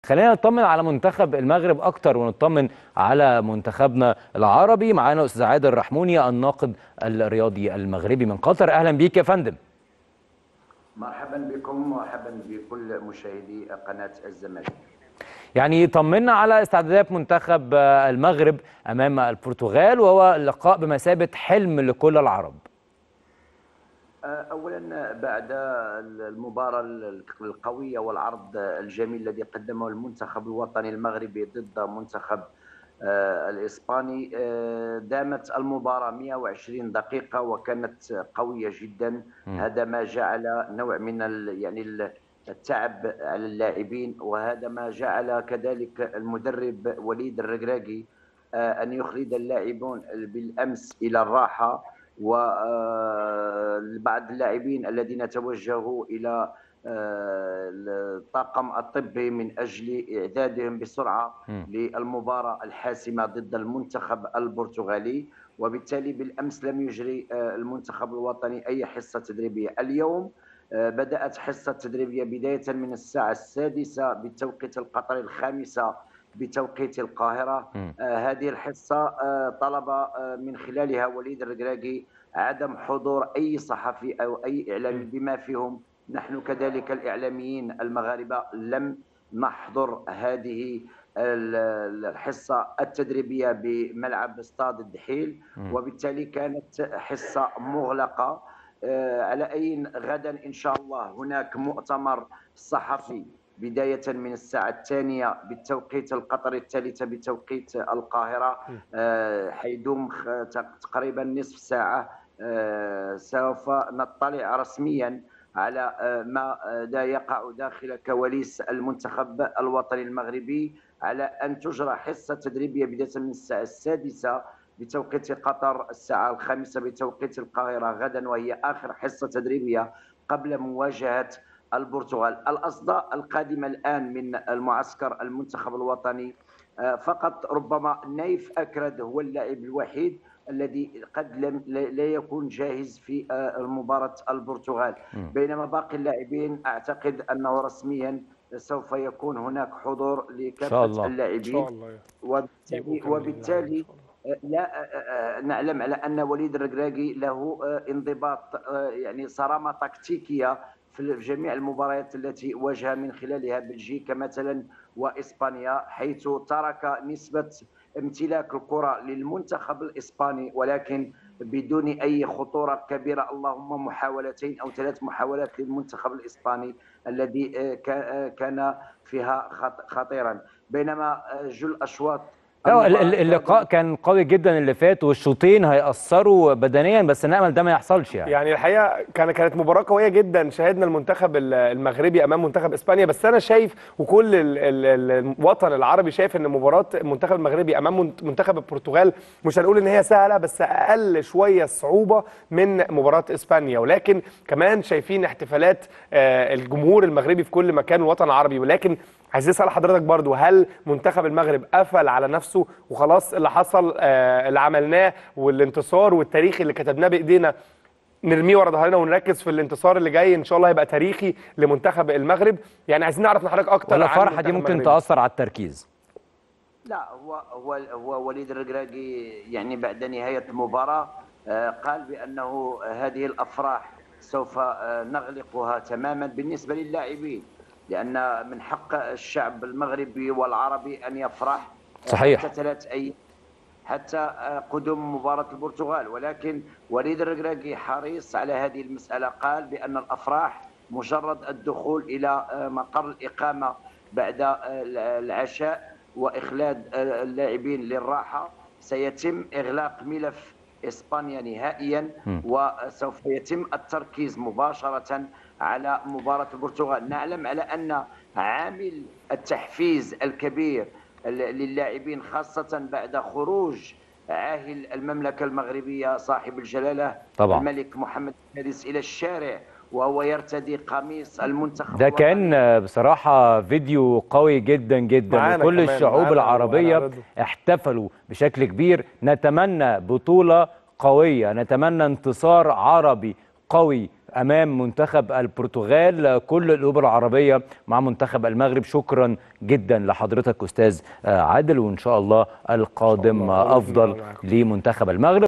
خلينا نطمن على منتخب المغرب اكتر ونطمن على منتخبنا العربي. معانا استاذ عادل رحموني الناقد الرياضي المغربي من قطر. اهلا بيك يا فندم. مرحبا بكم ومرحبا بكل مشاهدي قناة الزمالك. يعني طمنا على استعدادات منتخب المغرب امام البرتغال، وهو لقاء بمثابة حلم لكل العرب. اولا بعد المباراة القوية والعرض الجميل الذي قدمه المنتخب الوطني المغربي ضد منتخب الإسباني، دامت المباراة 120 دقيقة وكانت قوية جدا. هذا ما جعل نوع من التعب على اللاعبين، وهذا ما جعل كذلك المدرب وليد الركراكي أن يخلد اللاعبون بالأمس إلى الراحة، وبعض اللاعبين الذين توجهوا إلى الطاقم الطبي من أجل إعدادهم بسرعة للمباراة الحاسمة ضد المنتخب البرتغالي. وبالتالي بالأمس لم يجري المنتخب الوطني أي حصة تدريبية. اليوم بدأت حصة تدريبية بداية من الساعة 6 بالتوقيت القطري، 5 بتوقيت القاهرة. هذه الحصة طلب من خلالها وليد الركراكي عدم حضور أي صحفي أو أي إعلامي، بما فيهم نحن كذلك الإعلاميين المغاربة لم نحضر هذه الحصة التدريبية بملعب استاد الدحيل، وبالتالي كانت حصة مغلقة. على أي غدا إن شاء الله هناك مؤتمر صحفي بداية من الساعة 2 بالتوقيت القطري، 3 بتوقيت القاهرة، حيدوم تقريبا نصف ساعة. سوف نطلع رسميا على ما يقع داخل كواليس المنتخب الوطني المغربي، على أن تجرى حصة تدريبية بداية من الساعة 6 بتوقيت قطر، الساعة 5 بتوقيت القاهرة غدا، وهي آخر حصة تدريبية قبل مواجهة البرتغال. الأصداء القادمة الآن من المعسكر المنتخب الوطني فقط ربما نايف أكرد هو اللاعب الوحيد الذي قد لا يكون جاهز في مباراة البرتغال، بينما باقي اللاعبين أعتقد أنه رسميا سوف يكون هناك حضور لكافة اللاعبين. وبالتالي لا نعلم على أن وليد الركراكي له انضباط، يعني صرامة تكتيكية في جميع المباريات التي واجه من خلالها بلجيكا مثلا وإسبانيا، حيث ترك نسبة امتلاك الكرة للمنتخب الإسباني ولكن بدون أي خطورة كبيرة، اللهم محاولتين أو 3 محاولات للمنتخب الإسباني الذي كان فيها خطيرا. بينما جل أشواط اللقاء كان قوي جدا اللي فات، والشوطين هيأثروا بدنيا، بس نأمل ده ما يحصلش. يعني الحقيقه كانت مباراه قويه جدا. شاهدنا المنتخب المغربي امام منتخب اسبانيا، بس انا شايف وكل الوطن العربي شايف ان مباراه المنتخب المغربي امام منتخب البرتغال مش هنقول ان هي سهله، بس اقل شويه صعوبه من مباراه اسبانيا. ولكن كمان شايفين احتفالات الجمهور المغربي في كل مكان الوطن العربي. ولكن عايز اسال حضرتك برضو، هل منتخب المغرب قفل على نفسه وخلاص اللي حصل اللي عملناه والانتصار والتاريخ اللي كتبناه بايدينا نرميه ورا ظهرنا ونركز في الانتصار اللي جاي ان شاء الله هيبقى تاريخي لمنتخب المغرب؟ يعني عايزين نعرف من حضرتك اكتر. ولا الفرحه دي ممكن تاثر على التركيز؟ لا، هو وليد الركراكي يعني بعد نهايه المباراه قال بانه هذه الافراح سوف نغلقها تماما بالنسبه للاعبين، لأن من حق الشعب المغربي والعربي أن يفرح. صحيح. حتى 3 أيام حتى قدوم مباراة البرتغال، ولكن وليد الركراكي حريص على هذه المسألة. قال بأن الأفراح مجرد الدخول إلى مقر الإقامة بعد العشاء وإخلاد اللاعبين للراحة، سيتم إغلاق ملف إسبانيا نهائيا، وسوف يتم التركيز مباشرة على مباراة البرتغال. نعلم على أن عامل التحفيز الكبير للاعبين خاصة بعد خروج عاهل المملكة المغربية صاحب الجلالة طبعا الملك محمد السادس إلى الشارع وهو يرتدي قميص المنتخب. ده كان بصراحة فيديو قوي جدا جدا، وكل الشعوب العربية احتفلوا بشكل كبير. نتمنى بطولة قوية، نتمنى انتصار عربي قوي امام منتخب البرتغال. كل القلوب العربيه مع منتخب المغرب. شكرا جدا لحضرتك استاذ عادل، وان شاء الله القادم افضل لمنتخب المغرب.